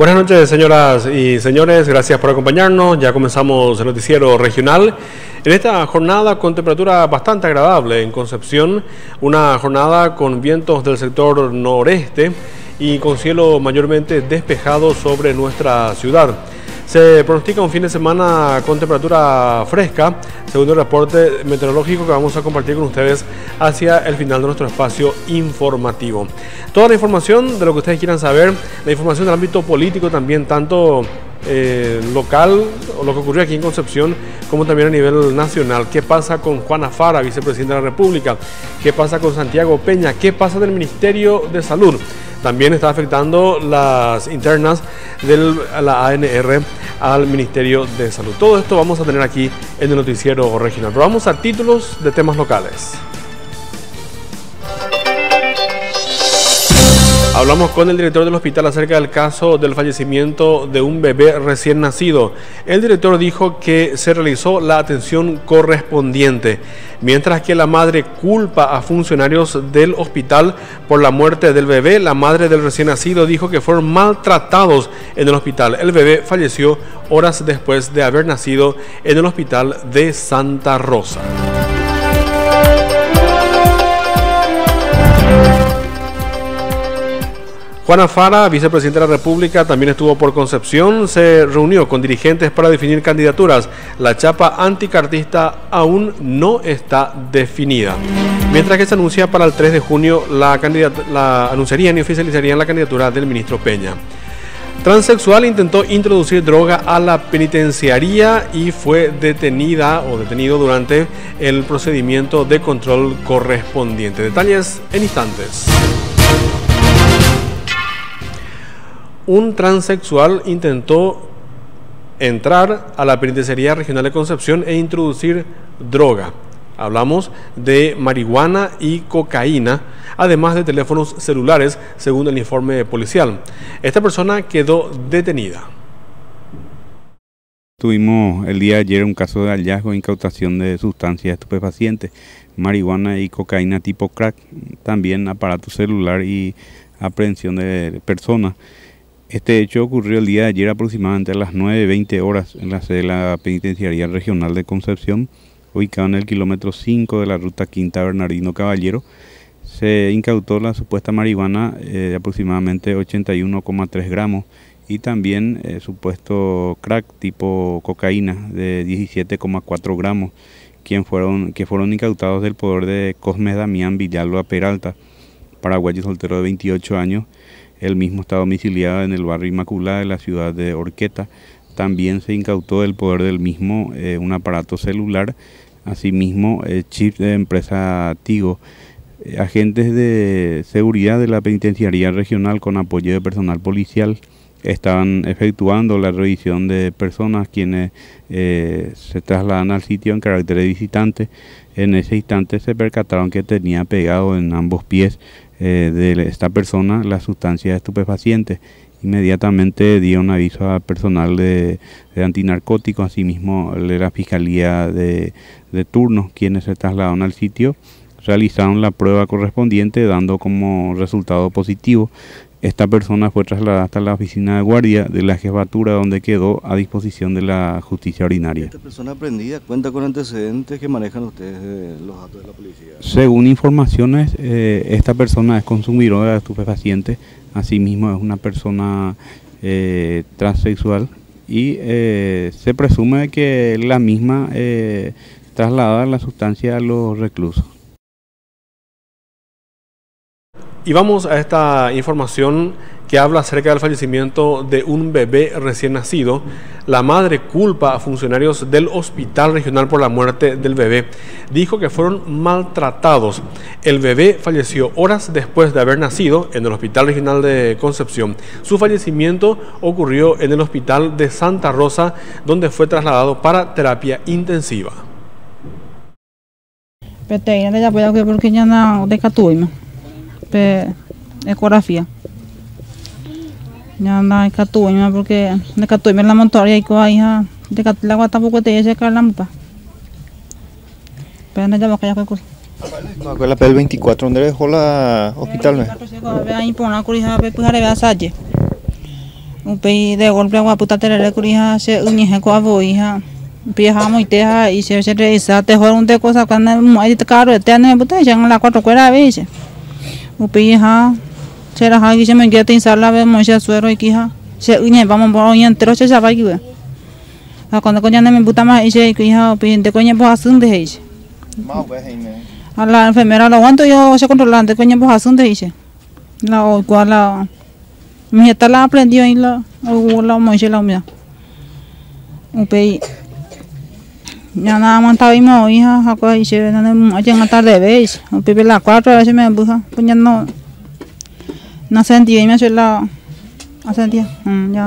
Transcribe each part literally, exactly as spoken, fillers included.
Buenas noches, señoras y señores, gracias por acompañarnos. Ya comenzamos el noticiero regional. En esta jornada con temperatura bastante agradable en Concepción, una jornada con vientos del sector noreste y con cielo mayormente despejado sobre nuestra ciudad. Se pronostica un fin de semana con temperatura fresca, según el reporte meteorológico que vamos a compartir con ustedes hacia el final de nuestro espacio informativo. Toda la información de lo que ustedes quieran saber, la información del ámbito político también, tanto eh, local, o lo que ocurrió aquí en Concepción, como también a nivel nacional. ¿Qué pasa con Juana Fara, vicepresidenta de la República? ¿Qué pasa con Santiago Peña? ¿Qué pasa del Ministerio de Salud? También está afectando las internas de la A N R al Ministerio de Salud. Todo esto vamos a tener aquí en el noticiero regional. Pero vamos a títulos de temas locales. Hablamos con el director del hospital acerca del caso del fallecimiento de un bebé recién nacido. El director dijo que se realizó la atención correspondiente, mientras que la madre culpa a funcionarios del hospital por la muerte del bebé. La madre del recién nacido dijo que fueron maltratados en el hospital. El bebé falleció horas después de haber nacido en el hospital de Santa Rosa. Juana Fara, vicepresidenta de la República, también estuvo por Concepción, se reunió con dirigentes para definir candidaturas. La chapa anticartista aún no está definida. Mientras que se anuncia para el tres de junio, la, la anunciarían y oficializarían la candidatura del ministro Peña. Transexual intentó introducir droga a la penitenciaría y fue detenida o detenido durante el procedimiento de control correspondiente. Detalles en instantes. Un transexual intentó entrar a la penitenciaría regional de Concepción e introducir droga. Hablamos de marihuana y cocaína, además de teléfonos celulares, según el informe policial. Esta persona quedó detenida. Tuvimos el día de ayer un caso de hallazgo e incautación de sustancias estupefacientes, marihuana y cocaína tipo crack, también aparato celular y aprehensión de personas. Este hecho ocurrió el día de ayer aproximadamente a las nueve veinte horas en la sede de la Penitenciaría Regional de Concepción, ubicada en el kilómetro cinco de la ruta Quinta Bernardino Caballero. Se incautó la supuesta marihuana eh, de aproximadamente ochenta y uno coma tres gramos y también eh, supuesto crack tipo cocaína de diecisiete coma cuatro gramos, quien fueron, que fueron incautados del poder de Cosme Damián Villalba Peralta, paraguayo soltero de veintiocho años. El mismo está domiciliado en el barrio Inmaculada de la ciudad de Orqueta. También se incautó del poder del mismo eh, un aparato celular, asimismo eh, chip de empresa Tigo. Eh, agentes de seguridad de la Penitenciaría Regional con apoyo de personal policial estaban efectuando la revisión de personas quienes eh, se trasladan al sitio en carácter de visitante. En ese instante se percataron que tenía pegado en ambos pies eh, de esta persona la sustancia estupefaciente. Inmediatamente dio un aviso a personal de, de antinarcóticos, asimismo de la Fiscalía de, de turno, quienes se trasladaron al sitio, realizaron la prueba correspondiente dando como resultado positivo. Esta persona fue trasladada hasta la oficina de guardia de la jefatura, donde quedó a disposición de la justicia ordinaria. ¿Esta persona aprendida cuenta con antecedentes que manejan ustedes de los datos de la policía? Según informaciones, eh, esta persona es consumidora de estupefacientes, asimismo es una persona eh, transexual y eh, se presume que la misma eh, traslada la sustancia a los reclusos. Y vamos a esta información que habla acerca del fallecimiento de un bebé recién nacido. La madre culpa a funcionarios del hospital regional por la muerte del bebé. Dijo que fueron maltratados. El bebé falleció horas después de haber nacido en el hospital regional de Concepción. Su fallecimiento ocurrió en el hospital de Santa Rosa, donde fue trasladado para terapia intensiva. Ecografía. Ya no hay catuña porque de catuña la montoria y coa hija de la guata poco te ella calampa. Pero no ya va a callar cosa. ¿Cuál la P L veinticuatro dónde dejó la hospital? Ahí por una curija pe pujar a salle. Upi de golpe agua puta terere curija se unije con aboija. Pija muy teja y se se reisa te joder un de cosa cuando muy caro te ane puta ya en la cuatro cuera veces. Upi ha se la ha que se me queda insala ve mucha suero y quija. Se unije vamos por hoy entero se sabe que. A cuando coña me puta más y se quija upi de coña pues asunto de ella. Más pues ahí me. A la enfermera lo aguanto yo se controlante coña pues asunto de ella. La o cual la mi está la aprendió y la o la moche la mía. Upi ya nada más estaba mismo hija acá y se no hay en tarde veis un pibe la cuatro a veces me empuja pues no no sentía y me hace la sentía ya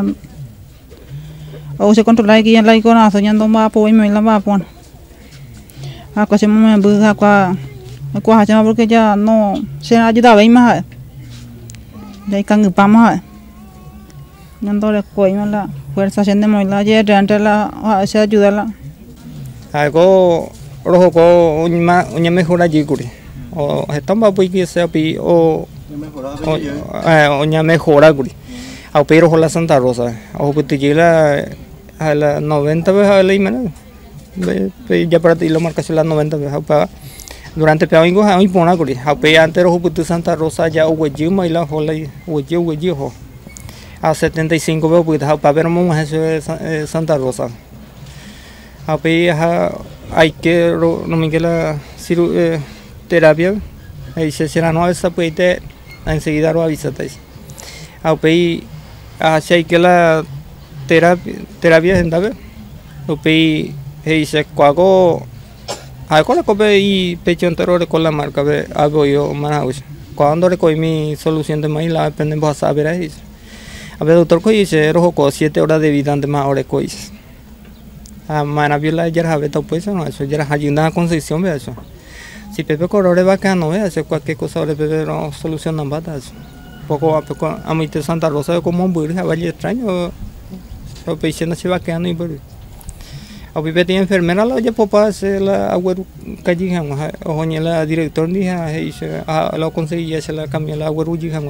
o se controla que ya la icona soñando más pues me la va a poner acá se me empuja acá acá porque ya no se ayuda veis más de can pa más no le coño la fuerza siendo muy la ya entre la se ayuda la algo rojo ko uña uña mejora allí curi o estamos pues que sea pi o uña mejora curi a pero la Santa Rosa o que te llega a la noventa veces a la imana ya para ti lo marcas la noventa veces para durante pe aingo a impona curi a pe antes rojo puto Santa Rosa ya o hueji mai la hola hueji hueji ho a setenta y cinco veces pues para ver más eso Santa Rosa. Api hay que no me queda la terapia ahí se será no esa puede enseguida lo avisáis api hay que la terapia terapia en dave api ahí se cuago hay con la cope y pecho entero con la marca ve algo yo más cuando le coi mi solución de maíz la depende a saber ahí a ver doctor coi se rojo con siete horas de vida antes más horas coi a manaviola ya ha veto pues no eso ya ha ayuda a concesión ve eso si pepe colore bacano ve hacer cualquier cosa sobre pepe no solución nada más poco a poco a mi Santa Rosa como un burro vaya extraño o pensando se va quedando y por a pepe tiene enfermera la ya papá se la agüero calle o la director dije y se lo conseguía se la cambió la agüero y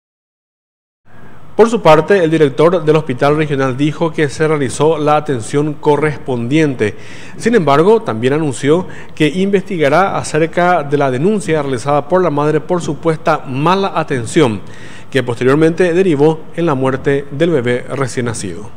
Por su parte, el director del Hospital Regional dijo que se realizó la atención correspondiente. Sin embargo, también anunció que investigará acerca de la denuncia realizada por la madre por supuesta mala atención, que posteriormente derivó en la muerte del bebé recién nacido.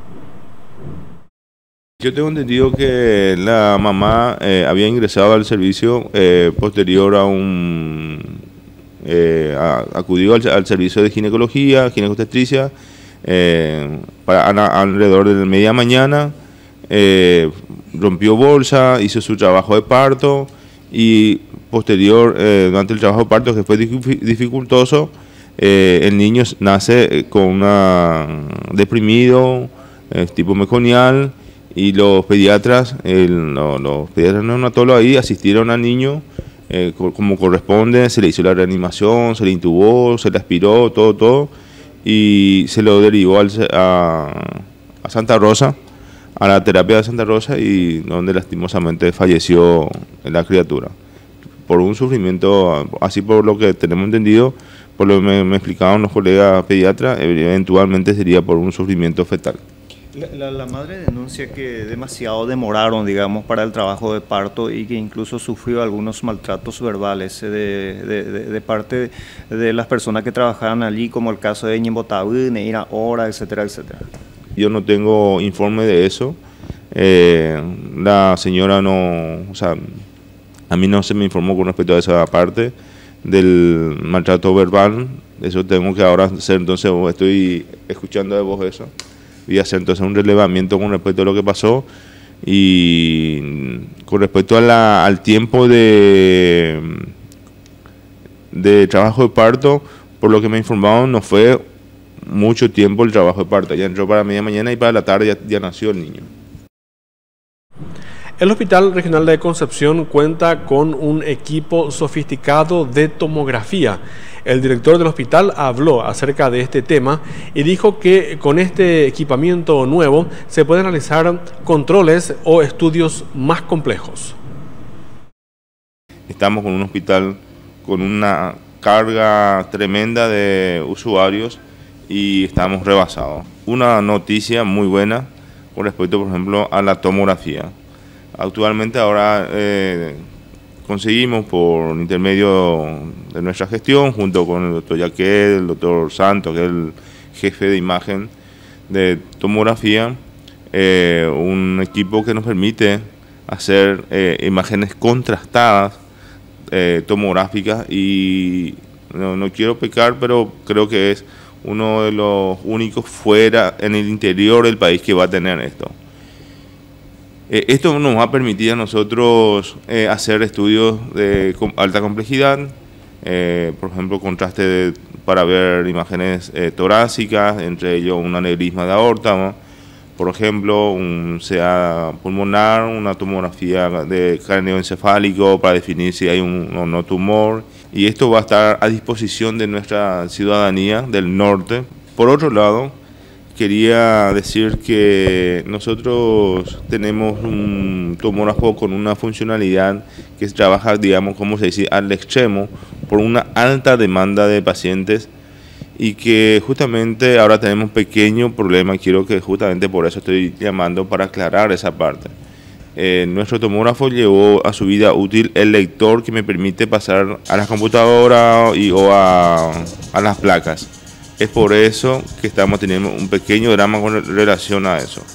Yo tengo entendido que la mamá eh, había ingresado al servicio eh, posterior a un... Eh, a, acudió al, al servicio de ginecología, ginecobstetricia, eh, para, a, alrededor de media mañana, eh, rompió bolsa, hizo su trabajo de parto y posterior, eh, durante el trabajo de parto que fue dificultoso, eh, el niño nace con una deprimido, eh, tipo meconial, y los pediatras, el, no, los pediatras neonatólogos ahí asistieron al niño Eh, como corresponde, se le hizo la reanimación, se le intubó, se le aspiró, todo, todo, y se lo derivó al, a, a Santa Rosa, a la terapia de Santa Rosa, y donde lastimosamente falleció la criatura. Por un sufrimiento, así por lo que tenemos entendido, por lo que me, me explicaban los colegas pediatras, eventualmente sería por un sufrimiento fetal. La, la, la madre denuncia que demasiado demoraron, digamos, para el trabajo de parto y que incluso sufrió algunos maltratos verbales de, de, de, de parte de las personas que trabajaban allí, como el caso de Ñembotabú, Neira Ora, etcétera, etcétera. Yo no tengo informe de eso. Eh, la señora no, o sea, a mí no se me informó con respecto a esa parte del maltrato verbal. Eso tengo que ahora hacer, entonces estoy escuchando de vos eso. Voy a hacer entonces un relevamiento con respecto a lo que pasó y con respecto a la, al tiempo de, de trabajo de parto, por lo que me informaron, no fue mucho tiempo el trabajo de parto. Ya entró para media mañana y para la tarde ya, ya nació el niño. El Hospital Regional de Concepción cuenta con un equipo sofisticado de tomografía. El director del hospital habló acerca de este tema y dijo que con este equipamiento nuevo se pueden realizar controles o estudios más complejos. Estamos con un hospital con una carga tremenda de usuarios y estamos rebasados. Una noticia muy buena con respecto, por ejemplo, a la tomografía. Actualmente ahora eh, conseguimos por intermedio de nuestra gestión, junto con el doctor Yaquel, el doctor Santos, que es el jefe de imagen de tomografía, eh, un equipo que nos permite hacer eh, imágenes contrastadas, eh, tomográficas, y no, no quiero pecar, pero creo que es uno de los únicos fuera en el interior del país que va a tener esto. Eh, esto nos va a permitir a nosotros eh, hacer estudios de alta complejidad, eh, por ejemplo, contraste de, para ver imágenes eh, torácicas, entre ellos un aneurisma de aorta, ¿no? Por ejemplo, un C A pulmonar, una tomografía de cráneo encefálico para definir si hay un o no tumor. Y esto va a estar a disposición de nuestra ciudadanía del norte. Por otro lado, quería decir que nosotros tenemos un tomógrafo con una funcionalidad que trabaja, digamos, como se dice, al extremo, por una alta demanda de pacientes, y que justamente ahora tenemos un pequeño problema. Quiero que justamente por eso estoy llamando, para aclarar esa parte. Eh, nuestro tomógrafo llevó a su vida útil el lector que me permite pasar a las computadoras y, o a, a las placas. Es por eso que estamos teniendo un pequeño drama con relación a eso.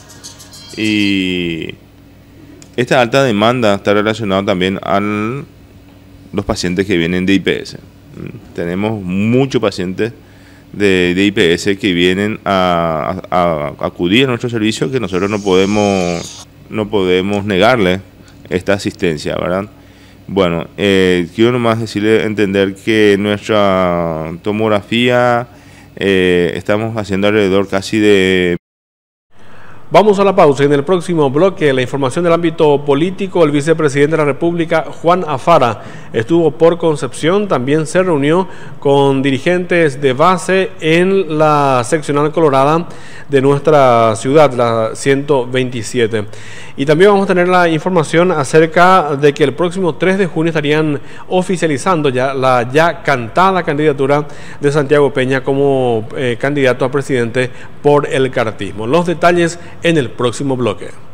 Y esta alta demanda está relacionada también a los pacientes que vienen de I P S. Tenemos muchos pacientes de, de I P S que vienen a, a, a acudir a nuestro servicio, que nosotros no podemos, no podemos negarle esta asistencia, ¿verdad? Bueno, eh, quiero nomás decirle, entender que nuestra tomografía eh, estamos haciendo alrededor casi de... Vamos a la pausa. En el próximo bloque, la información del ámbito político. El vicepresidente de la República, Juan Afara, estuvo por Concepción. También se reunió con dirigentes de base en la seccional colorada de nuestra ciudad, la ciento veintisiete. Y también vamos a tener la información acerca de que el próximo tres de junio estarían oficializando ya la ya cantada candidatura de Santiago Peña como eh, candidato a presidente por el cartismo. Los detalles en el próximo bloque.